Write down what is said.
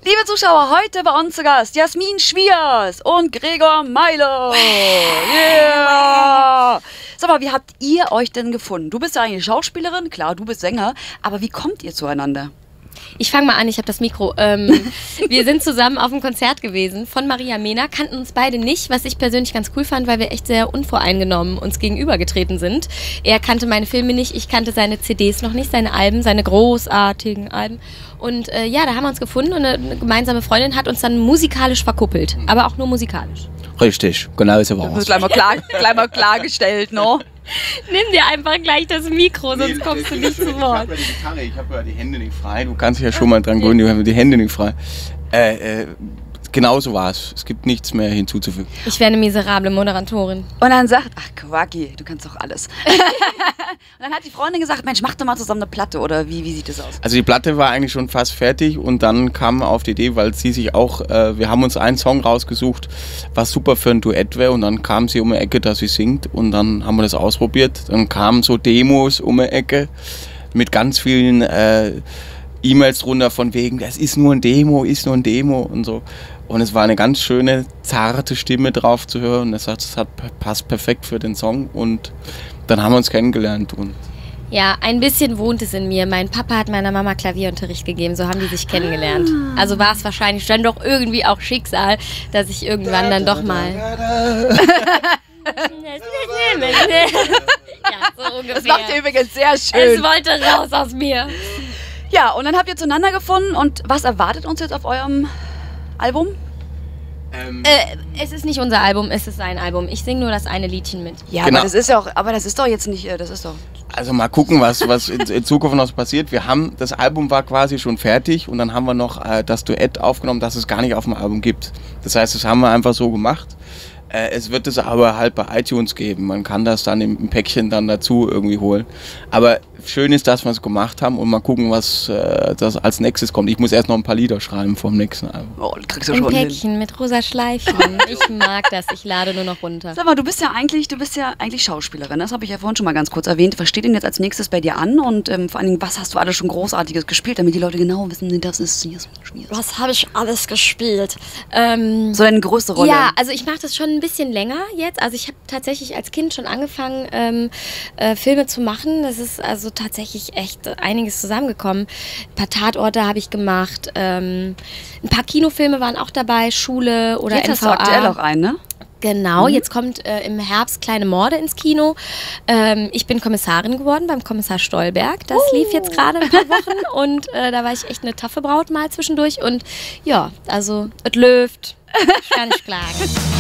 Liebe Zuschauer, heute bei uns zu Gast Jasmin Schwiers und Gregor Meiler. Yeah! Sag mal, wie habt ihr euch denn gefunden? Du bist ja eigentlich Schauspielerin, klar, du bist Sänger, aber wie kommt ihr zueinander? Ich fange mal an, ich habe das Mikro. Wir sind zusammen auf einem Konzert gewesen von Maria Mena, kannten uns beide nicht, was ich persönlich ganz cool fand, weil wir echt sehr unvoreingenommen uns gegenübergetreten sind. Er kannte meine Filme nicht, ich kannte seine CDs noch nicht, seine Alben, seine großartigen Alben. Und ja, da haben wir uns gefunden und eine gemeinsame Freundin hat uns dann musikalisch verkuppelt, aber auch nur musikalisch. Richtig, genau so war es. Das ist gleich mal klargestellt, no? Nimm dir einfach gleich das Mikro, sonst kommst du nicht zu Wort. Ich habe ja die Gitarre, ich habe ja die Hände nicht frei. Du kannst dich ja schon mal dran gewöhnen, du hast die Hände nicht frei. Genau so war es. Es gibt nichts mehr hinzuzufügen. Ich wäre eine miserable Moderatorin. Und dann sagt, ach Quacki, du kannst doch alles. Und dann hat die Freundin gesagt, Mensch, mach doch mal zusammen eine Platte, oder wie sieht das aus? Also die Platte war eigentlich schon fast fertig und dann kam auf die Idee, weil sie sich auch, wir haben uns einen Song rausgesucht, was super für ein Duett wäre und dann kam sie um die Ecke, dass sie singt und dann haben wir das ausprobiert. Dann kamen so Demos um die Ecke mit ganz vielen E-Mails drunter von wegen, das ist nur ein Demo und so. Und es war eine ganz schöne, zarte Stimme drauf zu hören. Das passt perfekt für den Song und dann haben wir uns kennengelernt. Und ja, ein bisschen wohnt es in mir. Mein Papa hat meiner Mama Klavierunterricht gegeben, so haben die sich kennengelernt. Also war es wahrscheinlich dann doch irgendwie auch Schicksal, dass ich irgendwann dann doch mal... Ja, so ungefähr. Das macht ihr übrigens sehr schön. Es wollte raus aus mir. Ja, und dann habt ihr zueinander gefunden und was erwartet uns jetzt auf eurem Album? Es ist nicht unser Album, es ist sein Album. Ich singe nur das eine Liedchen mit. Ja, genau. aber das ist doch jetzt nicht, das ist doch... Also mal gucken, was in Zukunft noch passiert. Das Album war quasi schon fertig und dann haben wir noch das Duett aufgenommen, das es gar nicht auf dem Album gibt. Das heißt, das haben wir einfach so gemacht. Es wird es aber halt bei iTunes geben. Man kann das dann im Päckchen dann dazu irgendwie holen. Aber schön ist, dass wir es gemacht haben und mal gucken, was das als nächstes kommt. Ich muss erst noch ein paar Lieder schreiben vom nächsten Album. Oh, das kriegst du Ein schon Päckchen hin. mit rosa Schleifchen. Ich mag das, ich lade nur noch runter. Sag mal, du bist ja eigentlich Schauspielerin. Das habe ich ja vorhin schon mal ganz kurz erwähnt. Was steht denn jetzt als nächstes bei dir an? Und vor allen Dingen, was hast du alles schon Großartiges gespielt, damit die Leute genau wissen, das ist Jasmin Schwiers. Was habe ich alles gespielt? So eine größte Rolle? Ja, also ich mache das schon ein bisschen länger jetzt. Also ich habe tatsächlich als Kind schon angefangen, Filme zu machen. Das ist also tatsächlich echt einiges zusammengekommen. Ein paar Tatorte habe ich gemacht. Ein paar Kinofilme waren auch dabei, Schule oder jetzt NVA. hast du aktuell auch einen, ne? Genau, jetzt kommt im Herbst Kleine Morde ins Kino. Ich bin Kommissarin geworden beim Kommissar Stolberg. Das lief jetzt gerade ein paar Wochen und da war ich echt eine taffe Braut mal zwischendurch. Und ja, also es läuft. Ich kann nicht klagen.